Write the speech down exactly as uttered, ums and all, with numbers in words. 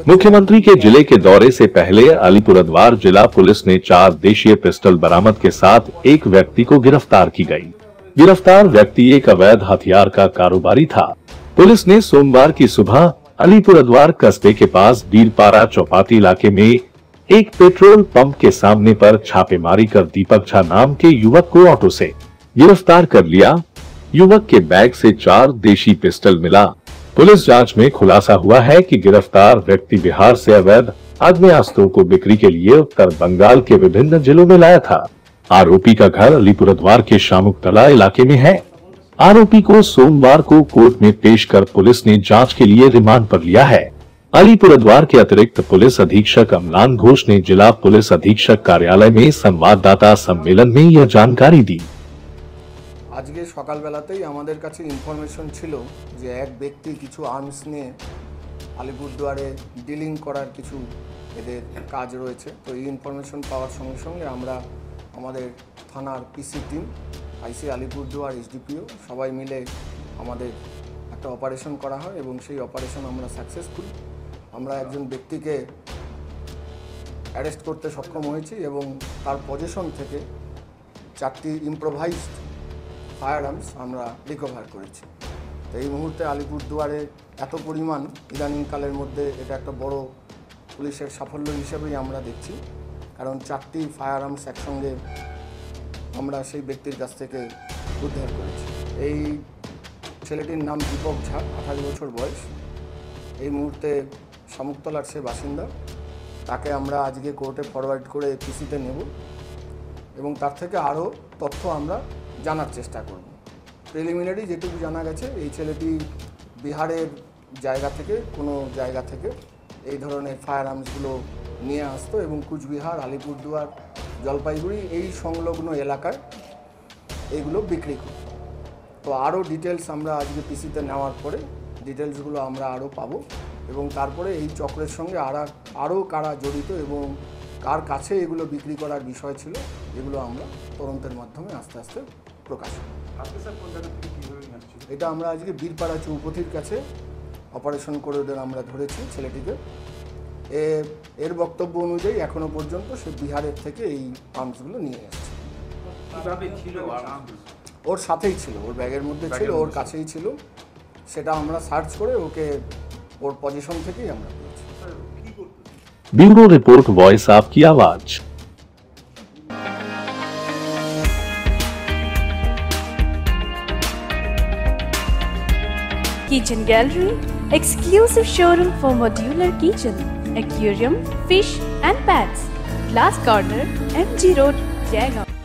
मुख्यमंत्री के जिले के दौरे से पहले अलीपुरद्वार जिला पुलिस ने चार देशीय पिस्टल बरामद के साथ एक व्यक्ति को गिरफ्तार की गई। गिरफ्तार व्यक्ति एक अवैध हथियार का कारोबारी था। पुलिस ने सोमवार की सुबह अलीपुरद्वार कस्बे के पास बीरपारा चौपाती इलाके में एक पेट्रोल पंप के सामने पर छापेमारी कर दीपक झा नाम के युवक को ऑटो से गिरफ्तार कर लिया। युवक के बैग से चार देशी पिस्टल मिला। पुलिस जांच में खुलासा हुआ है कि गिरफ्तार व्यक्ति बिहार से अवैध आग्नेयास्त्रों को बिक्री के लिए उत्तर बंगाल के विभिन्न जिलों में लाया था। आरोपी का घर अलीपुरद्वार के शामुकतला इलाके में है। आरोपी को सोमवार को कोर्ट में पेश कर पुलिस ने जांच के लिए रिमांड पर लिया है। अलीपुरद्वार के अतिरिक्त पुलिस अधीक्षक अमलान घोष ने जिला पुलिस अधीक्षक कार्यालय में संवाददाता सम्मेलन में यह जानकारी दी। আজকে সকালবেলাতেই আমাদের কাছে ইনফরমেশন ছিল যে এক ব্যক্তি কিছু আর্মস নিয়ে আলিপুরদুয়ারে ডিলিং করার কিছু এদের কাজ রয়েছে। তো এই ইনফরমেশন পাওয়ার সঙ্গে সঙ্গে আমরা আমাদের থানার PC team, IC Alipurduar, SDPO সবাই মিলে আমাদের একটা অপারেশন করা হয় এবং সেই অপারেশন আমরা সাকসেসফুল। আমরা একজন ব্যক্তিকে অ্যারেস্ট করতে সক্ষম হয়েছি এবং তার পজিশন থেকে চারটি ইম্প্রোভাইজড ফায়ার আর্মস আমরা রিকভার করেছি। তো এই মুহূর্তে আলিপুরদুয়ারে এত পরিমাণ ইদানিংকালের মধ্যে এটা একটা বড় পুলিশের সাফল্য হিসেবেই আমরা দেখছি, কারণ চারটি ফায়ার আর্মস একসঙ্গে আমরা সেই ব্যক্তির কাছ থেকে উদ্ধার করেছি। এই ছেলেটির নাম দীপক ঝা, আঠাশ বছর বয়স। এই মুহূর্তে শামুকতলার সে বাসিন্দা। তাকে আমরা আজকে কোর্টে ফরওয়ার্ড করে পিসিতে নেব এবং তার থেকে আরও তথ্য আমরা জানার চেষ্টা করব। প্রিলিমিনারি যেটুকু জানা গেছে, এই ছেলেটি বিহারের জায়গা থেকে কোনো জায়গা থেকে এই ধরনের ফায়ার আর্মসগুলো নিয়ে আসতো এবং কুচবিহার, আলিপুরদুয়ার, জলপাইগুড়ি এই সংলগ্ন এলাকায় এইগুলো বিক্রি করত। তো আরও ডিটেলস আমরা আজকে পিসিতে নেওয়ার পরে ডিটেলসগুলো আমরা আরও পাবো এবং তারপরে এই চক্রের সঙ্গে আর আরও কারা জড়িত এবং কার কাছে এগুলো বিক্রি করার বিষয় ছিল এগুলো আমরা তদন্তের মাধ্যমে আস্তে আস্তে প্রকাশ করব। এটা আমরা আজকে বীরপাড়া চৌপতির কাছে অপারেশন করে ওদের আমরা ধরেছি ছেলেটিকে। এর বক্তব্য অনুযায়ী এখনো পর্যন্ত সে বিহারের থেকে এই আর্মসগুলো নিয়ে এসেছে। ওর সাথেই ছিল, ওর ব্যাগের মধ্যে ছিল, ওর কাছেই ছিল। সেটা আমরা সার্চ করে ওকে ওর পজিশন থেকেই আমরা পেয়েছি। ब्यूरो रिपोर्ट, वॉइस आपकी आवाज। Kitchen Gallery, exclusive showroom for modular kitchen, aquarium, fish and pets. Glass Corner, M G Road, Jaigaon.